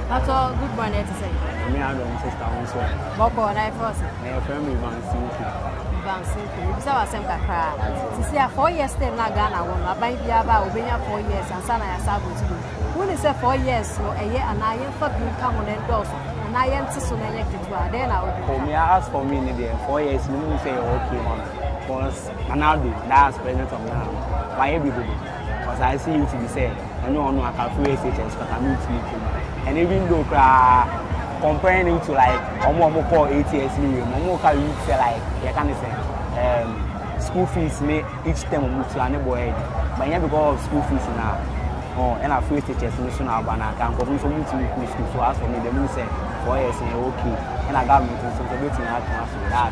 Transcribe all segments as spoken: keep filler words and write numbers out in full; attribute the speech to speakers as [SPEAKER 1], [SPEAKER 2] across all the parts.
[SPEAKER 1] That's all good morning to say.
[SPEAKER 2] Me and my sister also.
[SPEAKER 1] Boko na ifrosi.
[SPEAKER 2] My family Vansinki.
[SPEAKER 1] Vansinki. Bisa wa sem kakra. Sisi a four years term na Ghana won. Aban bia ba obenya four years ansa na ya sabo tudu. When say four years no eye anaye fa bi ka ho na endorse. Anaye nti so na ye ketua. Then na obi.
[SPEAKER 2] For me, as for me there four years no me say okay man. Because Nana Addo that's president of now. Why everybody? Because I see you to be said. I know no I can free S H S because I'm meet you. And even though cry comparing it to like almost call eight years minimum, almost can you say like you can say um school fees may each term move to any boy. But yeah, because of school fees now. Oh, and I free S H S so now but I can come from to school. So as for me, the moon say four years okay. And I got me to so waiting out for that.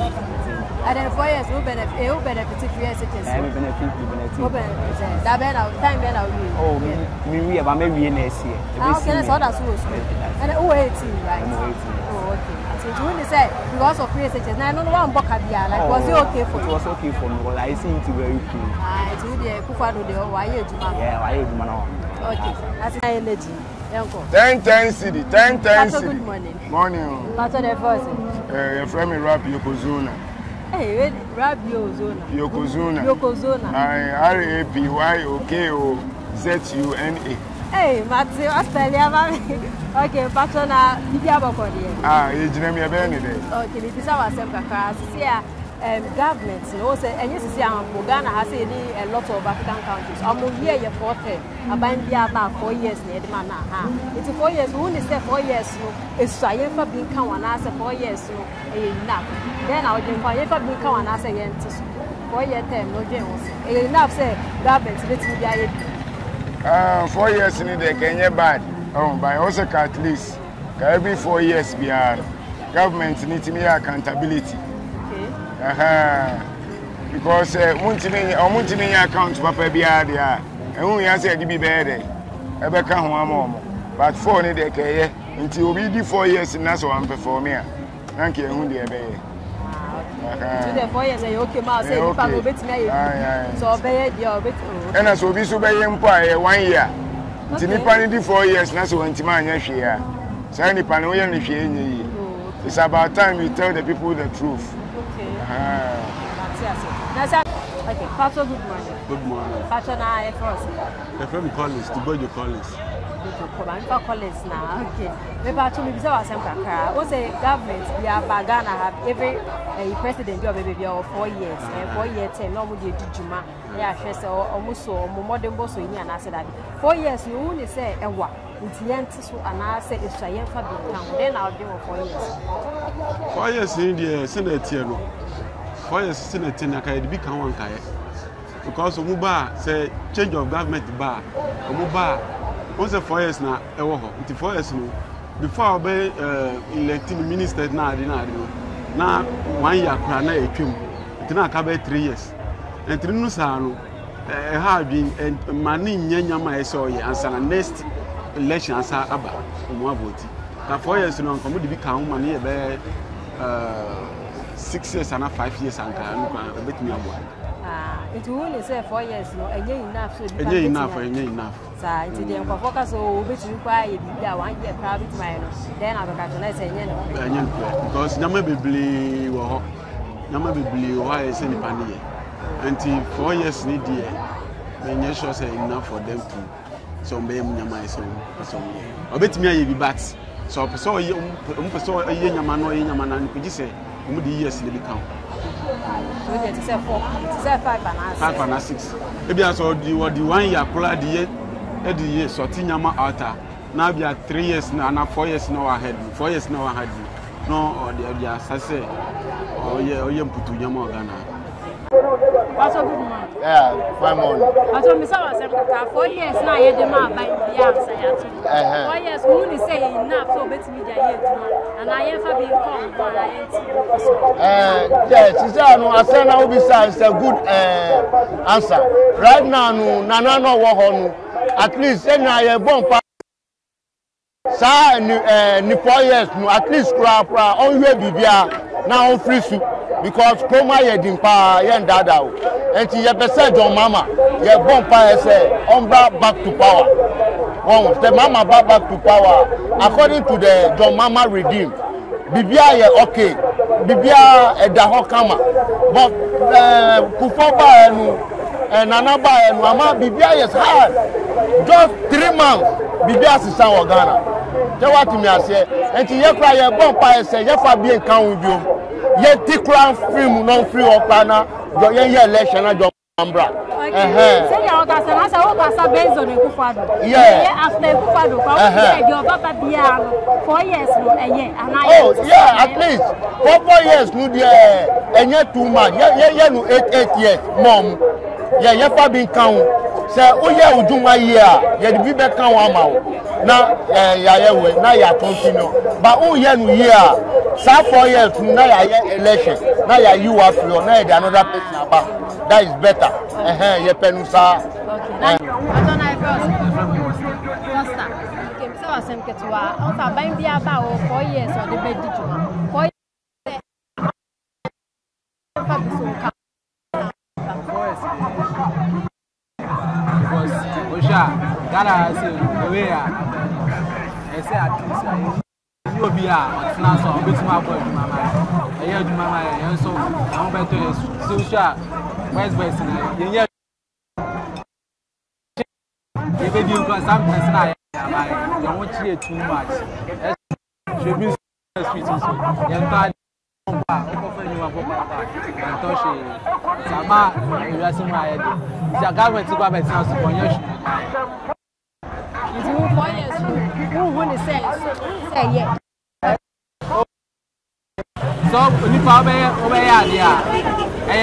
[SPEAKER 1] And then four years who benefit who benefit free S H S.
[SPEAKER 2] I benefit you benefit.
[SPEAKER 1] Who benefit? That ben out time ben out.
[SPEAKER 2] Oh, me me we about maybe next year.
[SPEAKER 1] Okay, that's all that's supposed to. And who eighteen, right? Oh, okay. So you want to say because of free S H S, now I don't know what Mboka bia like was it okay for you?
[SPEAKER 2] It was okay for me because I see it very cool.
[SPEAKER 1] Ah, it's with the Kufado de why you do man.
[SPEAKER 2] Yeah, why you do man.
[SPEAKER 1] Okay. That's my energy.
[SPEAKER 3] ten ten city, ten ten city.
[SPEAKER 1] Good morning.
[SPEAKER 3] Morning.
[SPEAKER 1] That's the first.
[SPEAKER 3] Eh, your friend me rap Yokozuna.
[SPEAKER 1] Hey, rap Yokozuna.
[SPEAKER 3] Yokozuna.
[SPEAKER 1] Yokozuna.
[SPEAKER 3] I R A P Y O K O Z U N A.
[SPEAKER 1] Hey, Matthew, I spell ya. Okay, Patrona, Bidia Bokodi.
[SPEAKER 3] Ah, you didn't me a benny day.
[SPEAKER 1] Okay, this is our same class. See, um, government, you know, and you see, Ghana has a lot of African countries. I'm here your fourth term. I've been here about four years near the man. It's four years, who is there four years? It's so I ever been count and answer four years, enough. Then I'll do for ever been count and answer again. Four year term, no jails. Enough, say, government, let me be.
[SPEAKER 3] Uh, four years in the Kenya bad. Oh, by also at least every four years beyond government needs me accountability.
[SPEAKER 1] Okay.
[SPEAKER 3] Uh-huh. Because uh Muntini or Muntini account papa bia there. And who has said be better. Ebeka ho but four need the keye until we do four years in that's what I'm performing. Thank you, who the ebe.
[SPEAKER 1] To the four years, okay, ma say you can go bit me. So obey your bit.
[SPEAKER 3] And as we so be empire one year. Tinipa need four years na so antima anya hwe a. Say nipa no ye ne hwe enyi. It's about time we tell the people the truth.
[SPEAKER 1] Okay.
[SPEAKER 3] Ah.
[SPEAKER 1] That's it. Okay, Pastor, good morning.
[SPEAKER 2] Good morning.
[SPEAKER 1] Pastor na e first.
[SPEAKER 2] The friend Collins, to boy Collins.
[SPEAKER 1] Come on, Collins now. Okay. Maybe I told me bisa wasem kakra. What say government we are Ghana have every uh, president job baby or four years. Uh, four year term no mo dey djuma. Yeah, hwe say almost so mo modern boss so ni ana say that. Four years you only say ewa. Nti yenti so ana say esuayen fa bi kan. Then I'll do four years.
[SPEAKER 4] Four years in the Senate no. Four years Senate na kai bi kan wan kai. Because omu ba say change of government ba. Omu ba once four years na ewo ho. Nti four years no before obey uh, electing minister na adi na adi na one year kra na etwem. Nti na ka be three years. And three no sa no eh ha adwin mani nyanya ma ese oye ansa na next election ansa aba omo vote. Na four years no nkomo de bi kan ma na ye be uh six years and five years anka no kan obetumi abo.
[SPEAKER 1] Ah, it will only say four years no enye enough so
[SPEAKER 4] be enye enough enye enough.
[SPEAKER 1] Sa it dey nko focus o obetumi kwa ye bi da one year private mine no then abeka to na say enye no.
[SPEAKER 4] Enye no because nyama beble wo ho. Nyama beble wo ha ese nipa ne ye. Until four years need there, when you sure say enough for them to so be nyama so so obetimi aye bi bat so so ye um so ye nyama no ye nyama na npigi say um di years dey count
[SPEAKER 1] so dey say four say five and six
[SPEAKER 4] five and six e bia so di the one year kula di ye e di ye so ti nyama outer na bia three years na na four years no ahead four years no ahead no or the dia say o ye o ye mputu nyama Ghana.
[SPEAKER 1] Also good morning.
[SPEAKER 3] Yeah, fine morning.
[SPEAKER 1] Also, Mister Wasem, four years now, you demand by the four years, we only say enough so better media here, and I ever be come for
[SPEAKER 3] Uh, yes, it's a say now be it's a good uh, answer. Right now, no, Nana no wo at least say na ye bon pa. Sa ni eh ni four years no at least kura kura on we bibia na on free soup. Because Koma ye dimpa ye ndada o enti ye pese John Mama ye bon pa say on back to power Oh, the mama back back to power according to the John Mama Redeem. Bibia ye okay. Bibia edaho kama. But uh, Kufoba and and Nana and Mama Bibia is hard. Just three months. Bibia is San Ghana. Tell what me I say. And you cry a bumper say you for being count with you. Ye tikran film non free or pana. Your ye election and your Ambra.
[SPEAKER 1] Okay. Say you are say na say o kasa based on Ekufado.
[SPEAKER 3] Yeah.
[SPEAKER 1] After Ekufado, come say your papa bia four years no eye and I.
[SPEAKER 3] Oh yeah, at least four four years no there enye two man. Ye ye no eight eight years mom. Yeah, ye fa bin kan. Say o ye odunwa ye a ye di be kan wa ma o. Na eh ya ye we na ya continue. But o ye no ye a sa four years na ya ye election. Na ya you are free na ye another person about. That is better. Eh eh ye penusa.
[SPEAKER 1] Okay. Now, I don't know if Costa. Okay, so I am Ketua. On fa ban bia ba o four years or the bed juma. four years.
[SPEAKER 2] Because Osha, Ghana say the way I say at least you be a now so bit my boy mama. I hear you mama and so I'm better social West West na you baby because sometimes na you want to too much. Should be sweet so. You can ba ko fa ni wa ko ba and to she sama you are some I the government go be tell so for you.
[SPEAKER 1] It will four years who who say say yeah.
[SPEAKER 2] So ni pa be obey ya dia eh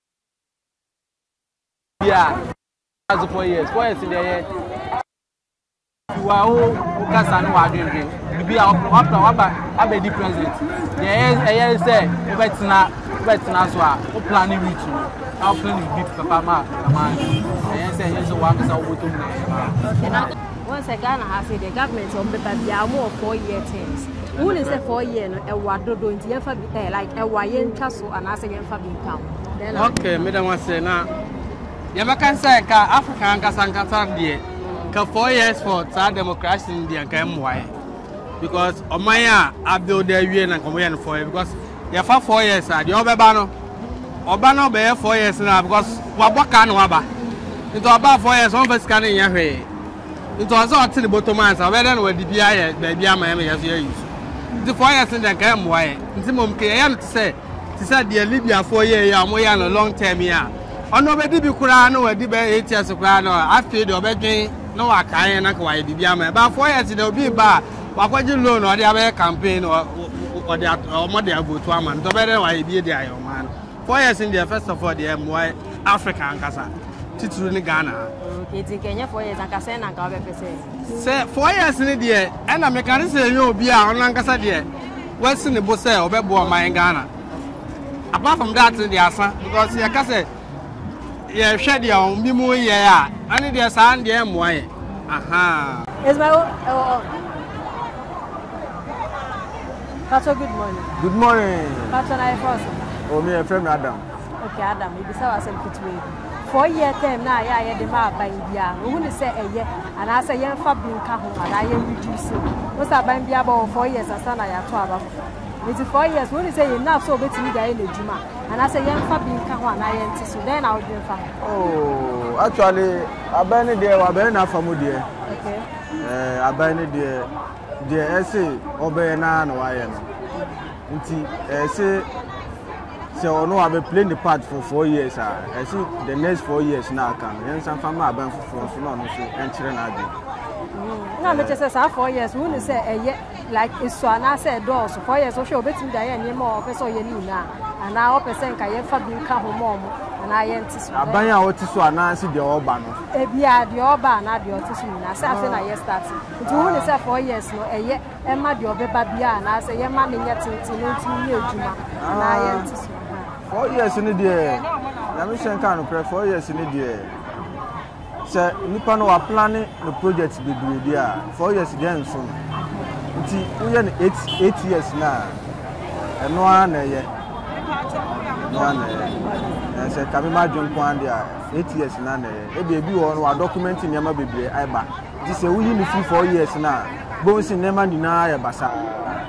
[SPEAKER 2] yeah as four years four years there you are who kasa no adwendwen bibi a wapa wapa abedi president there eh say obetina obetina so a o plan ni with you how plan you beat papa ma ma eh say yes so wa kasa oboto mu na
[SPEAKER 1] once Ghana has the government on paper bia more four year terms. Who is a four year no e wadodo nti ye fa bi like e wa ye ntwa so anase ye fa bi nkan.
[SPEAKER 5] Okay, me dan wase na ye maka say ka Africa ankasa ankasa de ka four years for that democracy in the nkan mwae because oman a abdo de wie na nkomo ye no four years because ye fa four years a de obeba no oba no be four years na because waboka no aba nti oba four years on first can ye hwe nti ozo otini botoman sa we den we di bia ye ba bia ma ye so ye use the four years in the game why nti mom ke ya no say ti say de Libya four years ya mo ya no long term ya ono be di bi kura no we di be eight years kura no after de obedwen no wa kan na ka wa di bia ma ba four years de obi ba wa kwaji loan o de abe campaign o o de o mo de vote am to be de wa bi de ayo man four years in the first of all the why Africa ankasa tituru ni Ghana
[SPEAKER 1] okay ti Kenya four years ankasa na nka be pese
[SPEAKER 5] say four years ni de e na me kan say you obi a ono ankasa de what's in the boss say obebo o man Ghana apart from that the asa because you can say you hwe de on bi mu ye a ani de sa an de mo aye aha
[SPEAKER 1] is my oh Pato, good morning.
[SPEAKER 6] Good morning.
[SPEAKER 1] Pato na first.
[SPEAKER 6] Oh me friend Adam.
[SPEAKER 1] Okay Adam, you be say wasem kitwe. Four year term na ya ya de ma ban bia who ni say eye and I say yen fa bin ka ho and I yen reduce no say ban bia ba four years asa na ya to aba it four years who ni say enough so betimi ga yen ejuma and I say yen fa bin ka ho and I yen ti so then I would do fa
[SPEAKER 6] Oh actually abani there wa abani na famu there
[SPEAKER 1] okay
[SPEAKER 6] eh abani there there I say obey na na wa yen nti eh say so no have playing the part for four years ah I see the next four years now can yen san fama aban for so no so enchire na ade
[SPEAKER 1] na me say say four years who ni say eye like iso ana say doors four years so sure betimi da yen ni mo person ye ni na ana o person ka ye fa bi ka ho mo mo ana ye nti so
[SPEAKER 6] aban a o ti so ana si de oba no
[SPEAKER 1] e bia de oba na de o ti so na say afi na ye start nti who ni say four years no eye e ma de obeba bia na say ye ma ne nya tintin nti ni ejuma ana ye nti so
[SPEAKER 6] four years in the day. Let me say, kind of pray four years in the day. Sir, Nippon are planning the project to be there. Four years again soon. We are eight eight years now. And no one yet. No one. And said, "Come imagine one there. Eight years now. A baby on our document in Yama baby. I back. This is we in the free four years now. Bones in Neman deny a basa.